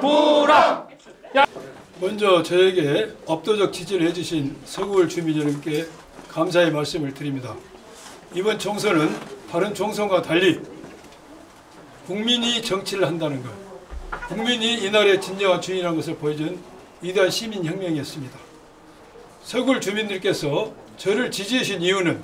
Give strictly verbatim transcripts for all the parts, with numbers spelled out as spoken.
불황! 먼저 저에게 압도적 지지를 해주신 서구울 주민 여러분께 감사의 말씀을 드립니다. 이번 총선은 다른 총선과 달리 국민이 정치를 한다는 것, 국민이 이 나라의 진정한 주인이라는 것을 보여준 위대한 시민혁명이었습니다. 서구울 주민들께서 저를 지지해 주신 이유는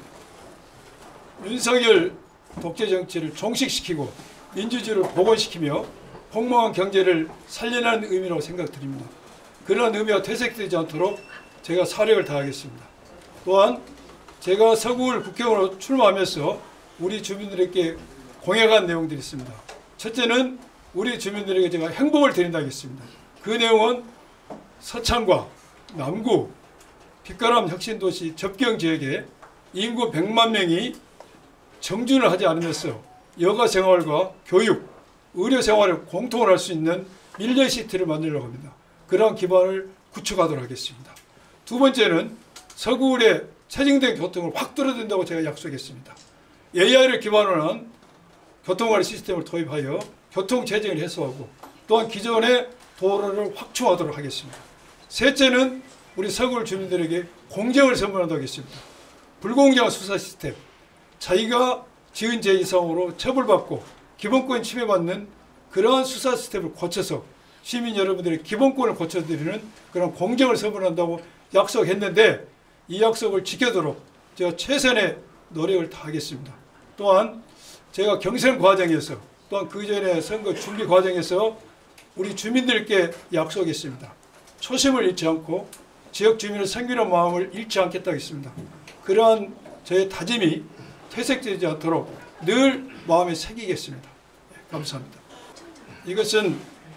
윤석열 독재 정치를 종식시키고 민주주의를 복원시키며 폭망한 경제를 살려내는 의미라고 생각드립니다. 그런 의미가 퇴색되지 않도록 제가 사력을 다하겠습니다. 또한 제가 서구울 국회의원으로 출마하면서 우리 주민들에게 공약한 내용들이 있습니다. 첫째는 우리 주민들에게 제가 행복을 드린다고 했습니다. 그 내용은 서창과 남구, 빛가람 혁신도시 접경지역에 인구 백만 명이 정준을 하지 않으면서 여가생활과 교육, 의료생활을 공통으로 할 수 있는 밀레시티를 만들려고 합니다. 그러한 기반을 구축하도록 하겠습니다. 두 번째는 서구울의 체증된 교통을 확 뚫어댄다고 제가 약속했습니다. 에이아이를 기반으로 한 교통관리 시스템을 도입하여 교통 체증을 해소하고 또한 기존의 도로를 확충하도록 하겠습니다. 셋째는 우리 서구울 주민들에게 공정을 선물한다고 하겠습니다. 불공정한 수사 시스템, 자기가 지은 죄 이상으로 처벌받고 기본권 침해받는 그러한 수사 시스템을 고쳐서 시민 여러분들의 기본권을 고쳐드리는 그런 공정을 선물한다고 약속했는데 이 약속을 지키도록 제가 최선의 노력을 다하겠습니다. 또한 제가 경선 과정에서 또한 그 전에 선거 준비 과정에서 우리 주민들께 약속했습니다. 초심을 잃지 않고 지역 주민의 섬기는 마음을 잃지 않겠다고 했습니다. 그러한 저의 다짐이 퇴색되지 않도록 늘 마음에 새기겠습니다. 감사합니다. 이것은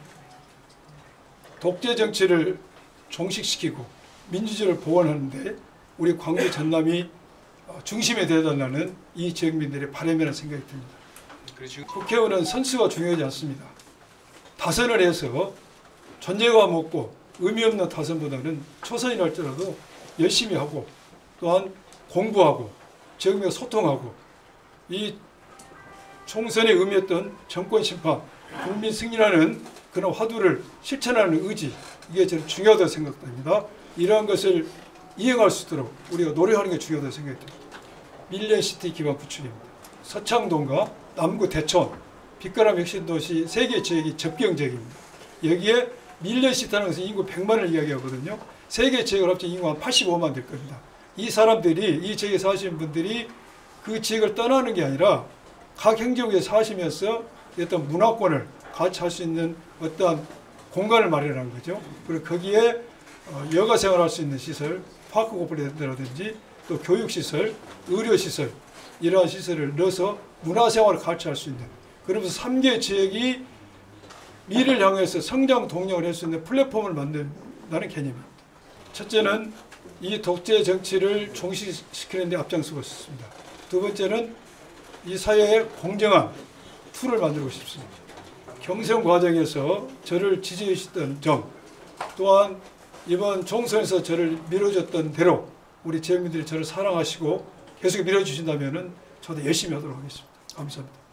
독재 정치를 종식시키고 민주주의를 복원하는데 우리 광주 전남이 중심에 되어달라는 이 지역민들의 바람이라는 생각이 듭니다. 국회의원은 선수가 중요하지 않습니다. 다선을 해서 존재감 없고 의미 없는 다선보다는 초선이라 할지라도 열심히 하고 또한 공부하고 지역민과 소통하고 이 총선의 의미했던 정권 심판, 국민 승리라는 그런 화두를 실천하는 의지, 이게 제일 중요하다고 생각됩니다. 이러한 것을 이행할 수 있도록 우리가 노력하는 게 중요하다고 생각됩니다. 밀레시티 기반 구축입니다. 서창동과 남구 대천, 빛가람 혁신도시 세 개 지역이 접경 지역입니다. 여기에 밀레시티라는 것은 인구 백만을 이야기하거든요. 세 개 지역을 합쳐 인구가 한 팔십오만 될 겁니다. 이 사람들이, 이 지역에 사시는 분들이 그 지역을 떠나는 게 아니라 각 행정구에 사시면서 어떤 문화권을 같이 할 수 있는 어떤 공간을 마련하는 거죠. 그리고 거기에 여가 생활할 수 있는 시설, 파크 고플레라든지 또 교육시설, 의료시설 이러한 시설을 넣어서 문화생활을 같이 할 수 있는, 그러면서 삼 개 지역이 미래를 향해서 성장 동력을 할 수 있는 플랫폼을 만든다는 개념입니다. 첫째는 이 독재 정치를 종식시키는 데 앞장서고 싶습니다. 두 번째는 이 사회에 공정한 툴을 만들고 싶습니다. 경선 과정에서 저를 지지해 주셨던 점, 또한 이번 총선에서 저를 밀어줬던 대로 우리 지역민들이 저를 사랑하시고 계속 밀어주신다면 저도 열심히 하도록 하겠습니다. 감사합니다.